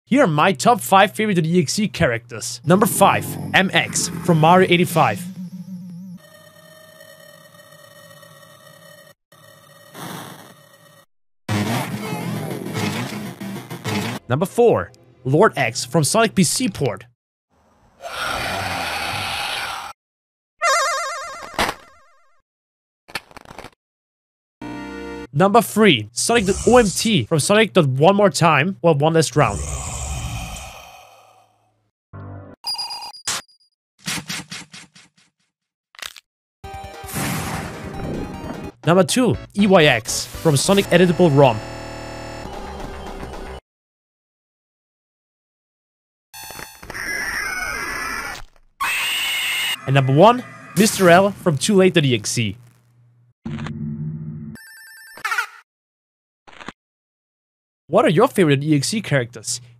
Here are my top 5 favorite .exe characters. Number 5, MX from Mario 85. Number 4, Lord X from Sonic PC port. Number 3, Sonic.omt from Sonic.one more time, well, one last round. Number 2, EYX from Sonic Editable ROM. And number 1, Mr. L from late.exe. What are your favorite .exe characters?